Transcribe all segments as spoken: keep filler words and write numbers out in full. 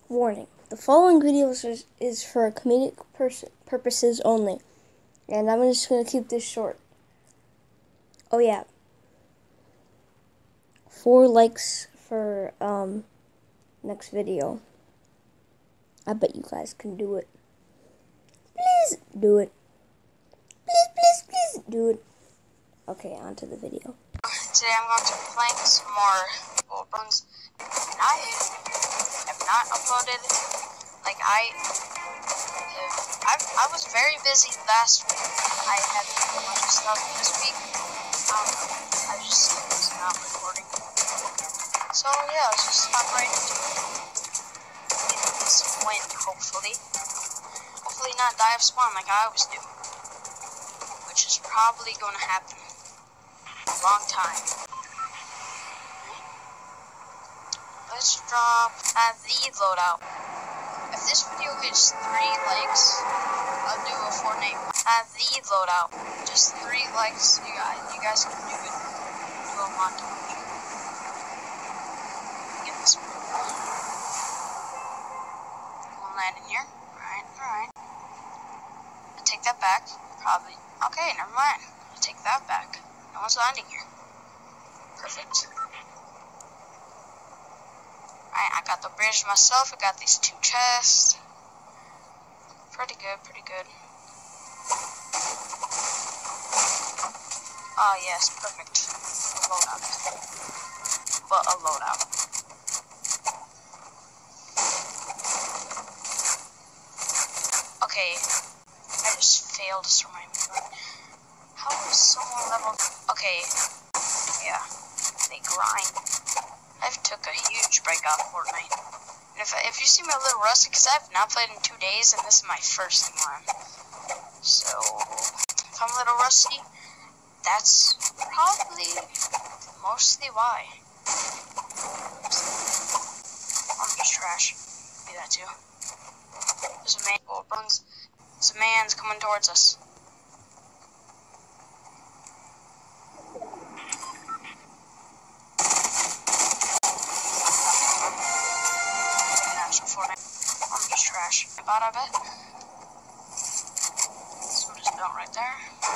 Warning, the following video is, is for comedic pers purposes only, and I'm just going to keep this short. Oh yeah, four likes for um next video. I bet you guys can do it. Please do it. Please, please, please do it. Okay, on to the video. Today I'm going to be playing some more buns, and I have not uploaded. Like I, I, I was very busy last week. I had a bunch of stuff this week. Um, I just was not recording. So yeah, let's just hop right into it. Get this win, hopefully. Hopefully not die of spawn like I always do, which is probably going to happen a long time. Let's drop uh, the loadout. If this video hits three likes, I'll do a Fortnite uh, the loadout. Just three likes, you guys, you guys can do it. Do a montage. Get this one. We'll land in here. Alright, alright. I'll take that back. Probably. Okay, never mind. I'll take that back. No one's landing here. Perfect. Alright, I got the bridge myself. I got these two chests. Pretty good, pretty good. Ah, oh, yes, perfect. A loadout. But a loadout. Okay, I just failed to survive. How is someone level? Okay, yeah, they grind. I've took a huge break off Fortnite. And if, if you see me a little rusty, because I've not played in two days, and this is my first one. So, if I'm a little rusty, that's probably mostly why. I'm just trash. Do that too. There's a man. Oh, buns. There's a man's coming towards us. I'm just trash. About I bet. So just built right there.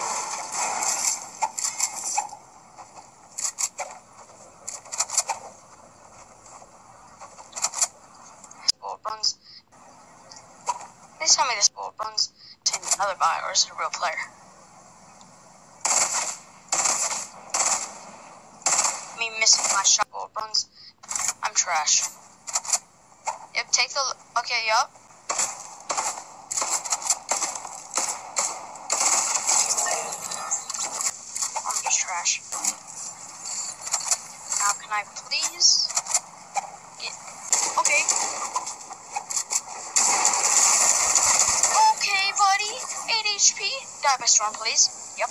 Bullet buns. Please tell me this bullet buns to another bot, or is it a real player? Me missing my shot. Bullet buns. I'm trash. Yep, take the, okay, yup. I'm just trash. Now, can I please get, okay. Okay, buddy, eight H P. Die by storm, please. Yep.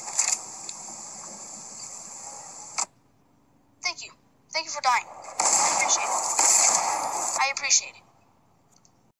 Thank you. Thank you for dying. I appreciate it. I appreciate it.